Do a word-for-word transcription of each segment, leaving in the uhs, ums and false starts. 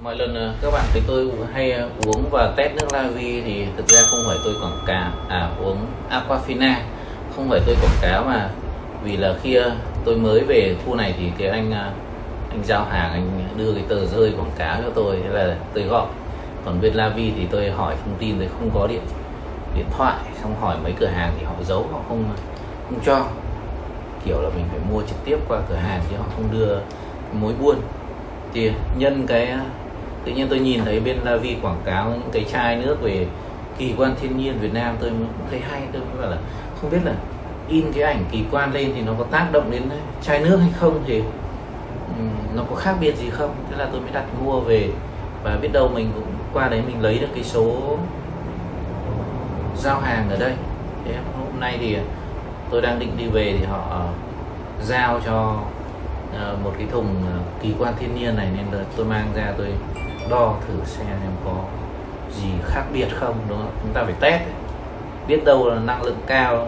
Mọi lần ờ, các bạn thấy tôi hay ờ, uống và test nước La Vi thì thực ra không phải tôi quảng cáo à uống Aquafina, không phải tôi quảng cáo, mà vì là khi ờ, tôi mới về khu này thì cái anh ờ, anh giao hàng anh đưa cái tờ rơi quảng cáo cho tôi, thế là tôi gọi. Còn bên La Vi thì tôi hỏi thông tin, tôi không có điện điện thoại, xong hỏi mấy cửa hàng thì họ giấu, họ không không cho, kiểu là mình phải mua trực tiếp qua cửa hàng chứ họ không đưa mối buôn. Thì nhân cái tự nhiên tôi nhìn thấy bên La Vi quảng cáo những cái chai nước về kỳ quan thiên nhiên Việt Nam, tôi cũng thấy hay. Tôi mới bảo là không biết là in cái ảnh kỳ quan lên thì nó có tác động đến chai nước hay không, thì um, nó có khác biệt gì không. Thế là tôi mới đặt mua về, và biết đâu mình cũng qua đấy mình lấy được cái số giao hàng ở đây. Thế hôm nay thì tôi đang định đi về thì họ giao cho một cái thùng kỳ quan thiên nhiên này, nên là tôi mang ra tôi đo thử xem em có gì khác biệt không, đúng không? Chúng ta phải test, biết đâu là năng lượng cao.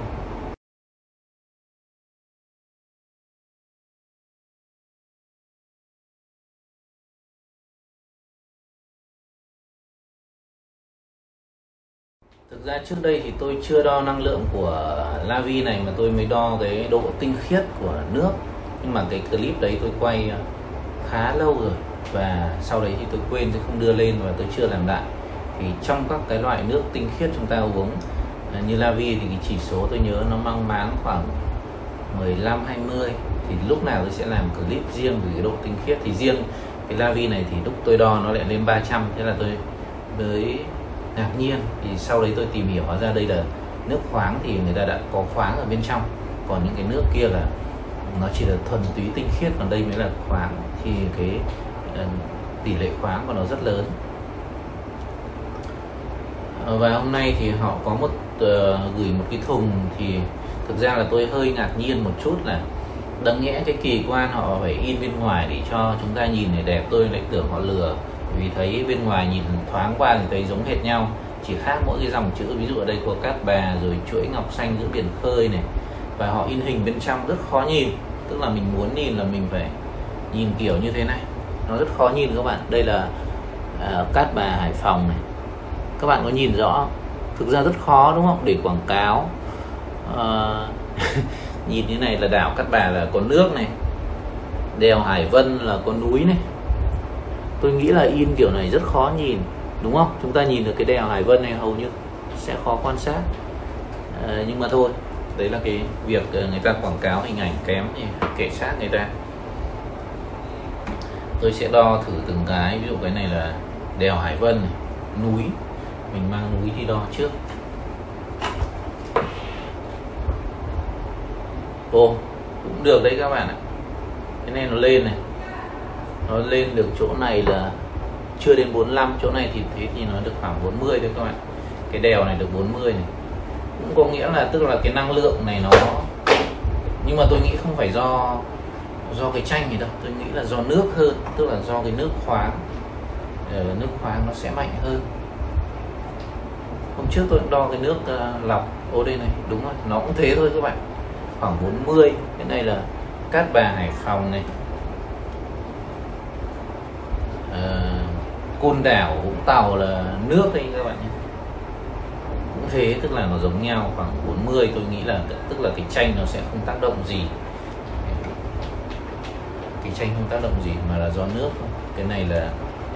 Thực ra trước đây thì tôi chưa đo năng lượng của La Vi này, mà tôi mới đo cái độ tinh khiết của nước. Nhưng mà cái clip đấy tôi quay khá lâu rồi, và sau đấy thì tôi quên, tôi không đưa lên và tôi chưa làm lại. Thì trong các cái loại nước tinh khiết chúng ta uống như La Vi thì cái chỉ số tôi nhớ nó mang máng khoảng mười lăm hai mươi. Thì lúc nào tôi sẽ làm clip riêng về cái độ tinh khiết. Thì riêng cái La Vi này thì lúc tôi đo nó lại lên ba trăm, thế là tôi mới ngạc nhiên. Thì sau đấy tôi tìm hiểu hóa ra đây là nước khoáng, thì người ta đã có khoáng ở bên trong. Còn những cái nước kia là nó chỉ là thuần túy tinh khiết, còn đây mới là khoáng, thì cái uh, tỷ lệ khoáng của nó rất lớn. Uh, và hôm nay thì họ có một uh, gửi một cái thùng, thì thực ra là tôi hơi ngạc nhiên một chút là đáng nhẽ cái kỳ quan họ phải in bên ngoài để cho chúng ta nhìn để đẹp. Tôi lại tưởng họ lừa, vì thấy bên ngoài nhìn thoáng qua thì thấy giống hệt nhau, chỉ khác mỗi cái dòng chữ. Ví dụ ở đây có Cát Bà, rồi chuỗi ngọc xanh giữa biển khơi này, và họ in hình bên trong rất khó nhìn. Tức là mình muốn nhìn là mình phải nhìn kiểu như thế này, nó rất khó nhìn các bạn. Đây là uh, Cát Bà Hải Phòng này, các bạn có nhìn rõ không? Thực ra rất khó đúng không, để quảng cáo. uh, Nhìn như này là đảo Cát Bà là có nước này, đèo Hải Vân là có núi này. Tôi nghĩ là in kiểu này rất khó nhìn, đúng không? Chúng ta nhìn được cái đèo Hải Vân này hầu như sẽ khó quan sát. À, nhưng mà thôi, đấy là cái việc người ta quảng cáo hình ảnh kém thì kệ sát người ta. Tôi sẽ đo thử từng cái. Ví dụ cái này là đèo Hải Vân này, núi, mình mang núi đi đo trước. Ồ, cũng được đấy các bạn ạ. Cái này nó lên này, nó lên được chỗ này là chưa đến bốn mươi lăm, chỗ này thì thế thì nó được khoảng bốn mươi thôi các bạn. Cái đèo này được bốn mươi này, cũng có nghĩa là tức là cái năng lượng này nó, nhưng mà tôi nghĩ không phải do do cái chanh gì đâu, tôi nghĩ là do nước hơn, tức là do cái nước khoáng. Nước khoáng nó sẽ mạnh hơn. Hôm trước tôi đo cái nước uh, lọc, ô đây này, đúng rồi, nó cũng thế thôi các bạn, khoảng bốn mươi. Cái này là Cát Bà Hải Phòng này, à, Côn Đảo Vũng Tàu là nước đây các bạn nhé, cũng thế, tức là nó giống nhau khoảng bốn mươi. Tôi nghĩ là tức là cái chanh nó sẽ không tác động gì, cái chanh không tác động gì mà là do nước. Cái này là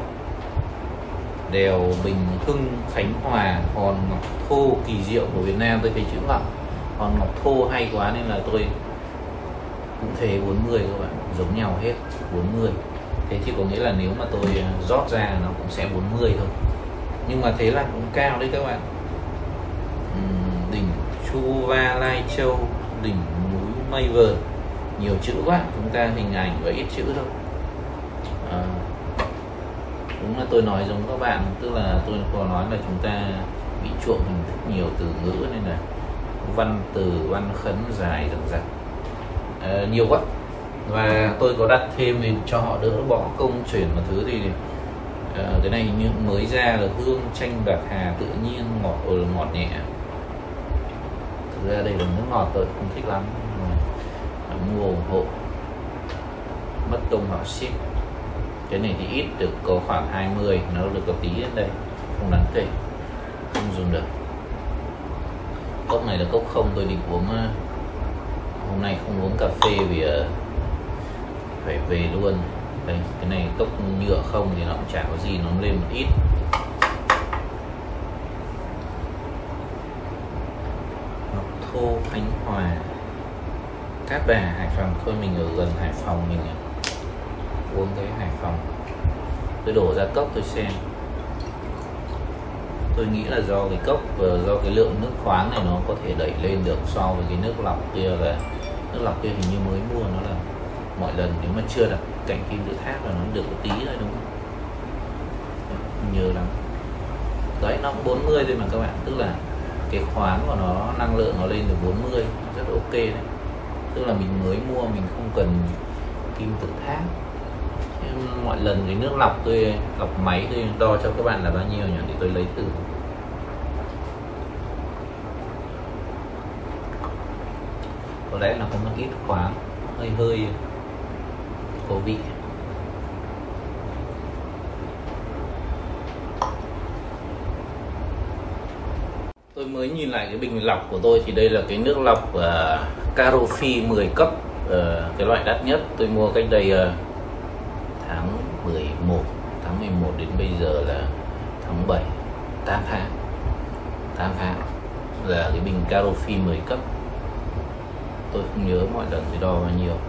đèo Bình Hưng Khánh Hòa, hòn ngọc thô kỳ diệu của Việt Nam. Tôi thấy chữ ngọc hòn ngọc thô hay quá nên là tôi cũng thế bốn mươi các bạn, giống nhau hết bốn mươi. Thế thì có nghĩa là nếu mà tôi rót ra nó cũng sẽ bốn mươi thôi, nhưng mà thế là cũng cao đấy các bạn. uhm, Đỉnh Chu Va Lai Châu, đỉnh núi Mây Vờn, nhiều chữ quá, chúng ta hình ảnh và ít chữ thôi. à, Đúng là tôi nói giống các bạn, tức là tôi có nói là chúng ta bị chuộng hình thức nhiều từ ngữ, nên là văn từ văn khấn dài dằng dặc, à, nhiều quá. Và tôi có đặt thêm thì cho họ đỡ bỏ công chuyển một thứ. Thì uh, cái này như mới ra là hương chanh bạc hà tự nhiên, ngọt ừ, ngọt nhẹ. Thực ra đây là nước ngọt tôi không thích lắm, mà mua ủng hộ, mất công họ ship. Cái này thì ít, được có khoảng hai mươi, nó được có tí đến đây, không đáng kể, không dùng được. Cốc này là cốc không, tôi định uống hôm nay không uống cà phê vì phải về luôn. Đây, cái này cốc nhựa không thì nó cũng chả có gì, nó lên một ít. Ngọc Thô Khánh Hòa, Cát Bà Hải Phòng. Thôi mình ở gần Hải Phòng, mình uống cái Hải Phòng. Tôi đổ ra cốc tôi xem. Tôi nghĩ là do cái cốc và do cái lượng nước khoáng này nó có thể đẩy lên được so với cái nước lọc kia. Là nước lọc kia hình như mới mua, nó là mọi lần nếu mà chưa đặt cạnh kim tự tháp là nó được một tí thôi đúng không? Không nhớ lắm. Đấy, nó cũng bốn mươi thôi mà các bạn, tức là cái khoáng của nó, năng lượng nó lên được bốn mươi, rất ok đấy. Tức là mình mới mua, mình không cần kim tự tháp. Mọi lần cái nước lọc tôi lọc máy tôi đo cho các bạn là bao nhiêu nhỉ, để tôi lấy từ. Có lẽ là có một ít khoáng, hơi hơi có vị. Tôi mới nhìn lại cái bình lọc của tôi thì đây là cái nước lọc uh, Carofi mười cấp, uh, cái loại đắt nhất. Tôi mua cách đây uh, tháng mười một, tháng mười một đến bây giờ là tháng bảy, tám tháng. tám tháng là cái bình Carofi mười cấp. Tôi không nhớ mọi lần tôi đo bao nhiêu.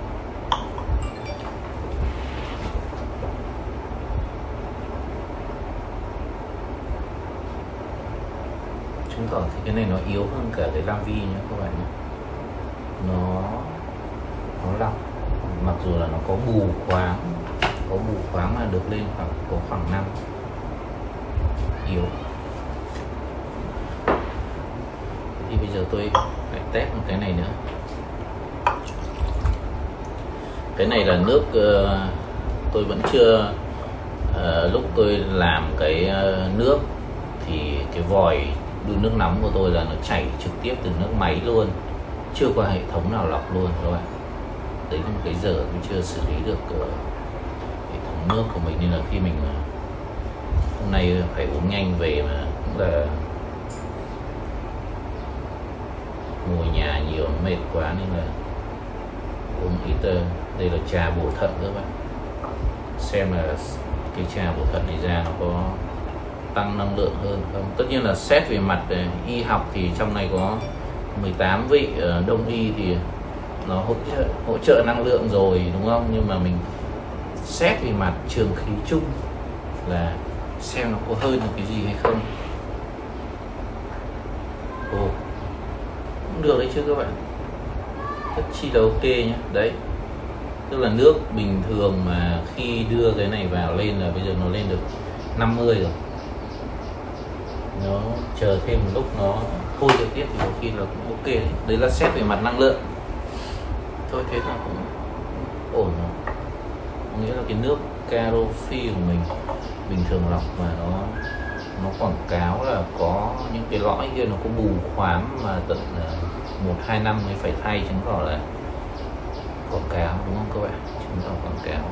Chứng tỏ thì cái này nó yếu hơn cả cái Lavi nhé các bạn nhé. Nó nó lọc, mặc dù là nó có bù khoáng, có bù khoáng mà được lên khoảng có khoảng năm. Yếu. Thì bây giờ tôi lại test một cái này nữa. Cái này là nước uh, tôi vẫn chưa uh, lúc tôi làm cái uh, nước thì cái vòi đun nước nóng của tôi là nó chảy trực tiếp từ nước máy luôn, chưa qua hệ thống nào lọc luôn các bạn. Đấy là một cái giờ tôi chưa xử lý được uh, hệ thống nước của mình, nên là khi mình uh, hôm nay phải uống nhanh về mà cũng là ngồi nhà nhiều mệt quá nên là uống ít. Uh, đây là trà bổ thận các bạn, xem là cái trà bổ thận này ra nó có tăng năng lượng hơn không. Tất nhiên là xét về mặt uh, y học thì trong này có mười tám vị, uh, đông y thì nó hỗ trợ, hỗ trợ năng lượng rồi đúng không, nhưng mà mình xét về mặt trường khí chung là xem nó có hơn được cái gì hay không. Ồ, cũng được đấy chứ các bạn, rất chi là ok nhé. Đấy, tức là nước bình thường mà khi đưa cái này vào lên là bây giờ nó lên được năm mươi rồi. Nó chờ thêm một lúc nó thôi được tiếp thì có khi là cũng ok đấy. Đấy là xét về mặt năng lượng thôi, thế là cũng ổn rồi. Có nghĩa là cái nước Carofi của mình bình thường lọc mà nó nó quảng cáo là có những cái lõi kia nó có bù khoáng mà tận một hai năm mới phải thay, chứng tỏ là quảng cáo đúng không các bạn, chứng tỏ quảng cáo.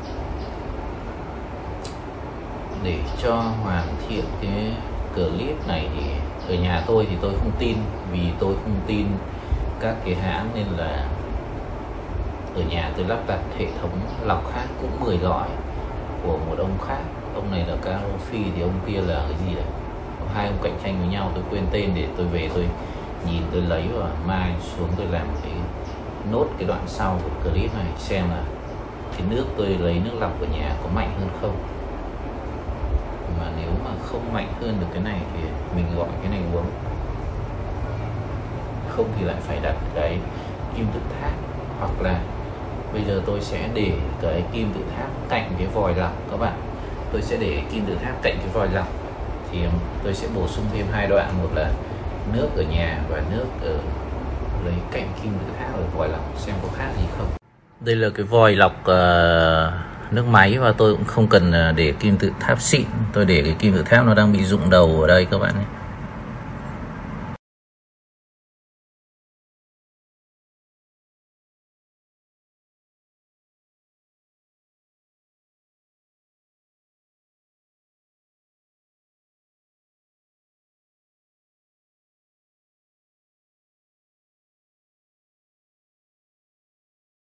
Để cho hoàn thiện cái clip này thì ở nhà tôi thì tôi không tin, vì tôi không tin các cái hãng, nên là ở nhà tôi lắp đặt hệ thống lọc khác cũng mười lõi của một ông khác. Ông này là Carofi thì ông kia là cái gì đấy, hai ông cạnh tranh với nhau, tôi quên tên, để tôi về tôi nhìn tôi lấy và mai xuống tôi làm cái nốt cái đoạn sau của clip này xem là cái nước tôi lấy nước lọc ở nhà có mạnh hơn không. Mà nếu mà không mạnh hơn được cái này thì mình gọi cái này uống, không thì lại phải đặt cái kim tự tháp, hoặc là bây giờ tôi sẽ để cái kim tự tháp cạnh cái vòi lọc các bạn. Tôi sẽ để kim tự tháp cạnh cái vòi lọc thì tôi sẽ bổ sung thêm hai đoạn, một là nước ở nhà và nước ở lấy cạnh kim tự tháp ở vòi lọc xem có khác gì không. Đây là cái vòi lọc uh, nước máy và tôi cũng không cần để kim tự tháp xịn, tôi để cái kim tự tháp nó đang bị rụng đầu ở đây các bạn nhé.